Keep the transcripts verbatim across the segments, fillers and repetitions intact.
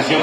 organización.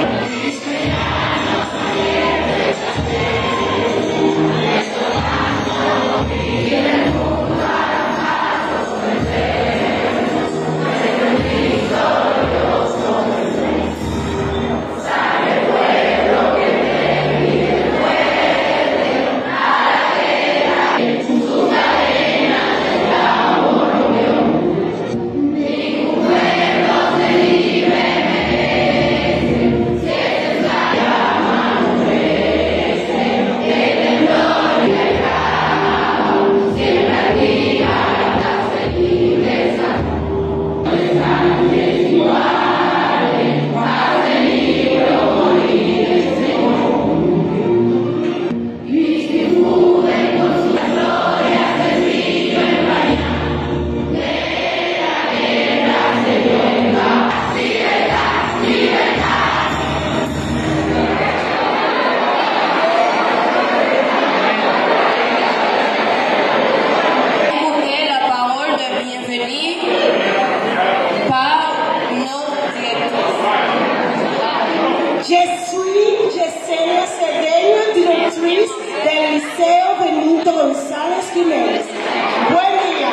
Je suis Yesenia Cedeño, directriz del Liceo Benito González Jiménez. Buen día.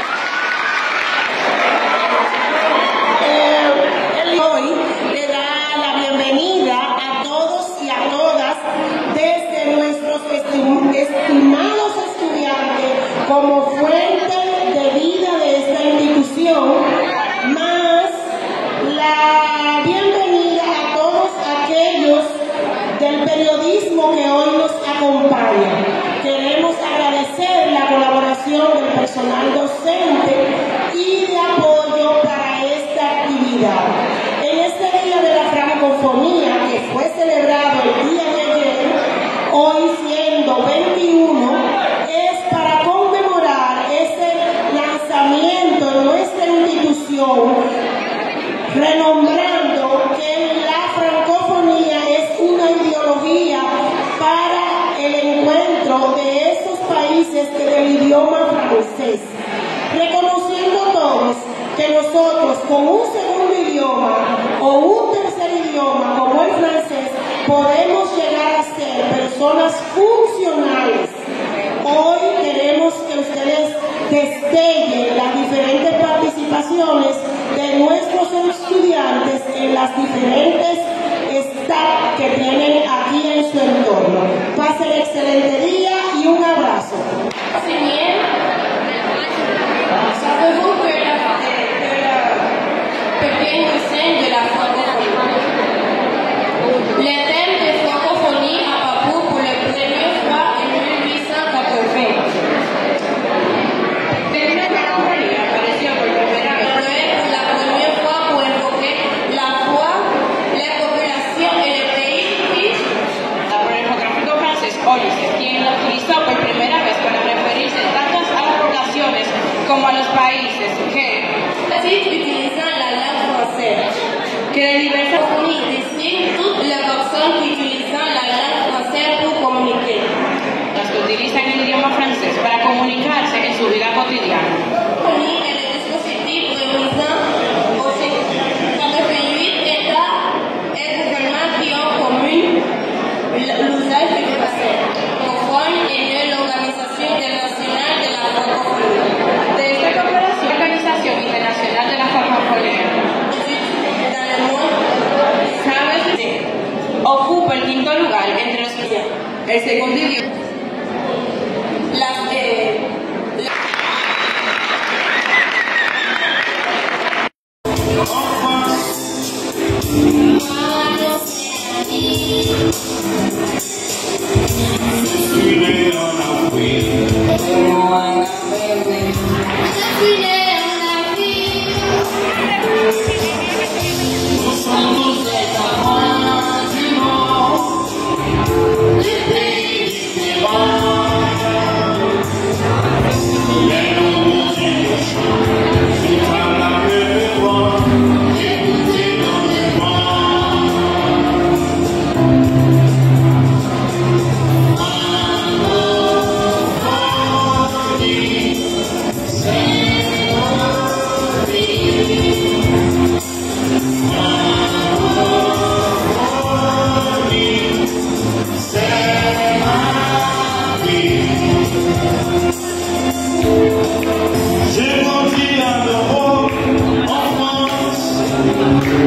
Eh, hoy le da la bienvenida a todos y a todas desde nuestros estim estimados estudiantes como fuente de vida de esta institución, más la bienvenida a todos aquellos del periodismo que hoy nos acompañan. Queremos agradecer la colaboración del personal docente y de apoyo para esta actividad. En este día de la francofonía, que fue celebrado el día de ayer, hoy siendo veintiuno, es para conmemorar ese lanzamiento en nuestra institución, renombrando que la francofonía es una ideología para el encuentro de esos países que del idioma francés, reconociendo todos que nosotros con un segundo idioma o un tercer idioma como el francés podemos llegar a ser personas funcionales. Hoy queremos que ustedes destellen las diferentes participaciones de nuestros estudiantes en las diferentes staff que tienen aquí en su entorno. Pasen un excelente día y un abrazo. Savez-vous que la, que la pequeña scène de la francophonie, le thème de francophonie à Papou pour la première fois en mille huit cent quatre-vingts. Termina la compañía apareció por primera vez pour la première fois pour évoquer la foi, la coopération et le pays. Por el geográfico francés Ulysse, quien la utilizó por primera vez para referirse tanto a las poblaciones como a los países que, utilisant la langue française, que de diversas francophonie désigne toutes les personnes utilisant la langue française pour communiquer. las que utilizan el idioma francés para comunicarse en su vida cotidiana. Francophonie est le dispositif réunissant aussi quatre-vingt-huit États et gouvernements qui ont en commun l'usage du français, conforme est l'Organisation internationale de la francophonie. De esta cooperación, la Organización Internacional de la Francofonía, Dans le monde, ¿sabes? Ocupa el quinto lugar entre los el segundo idioma. las, eh, Thank you.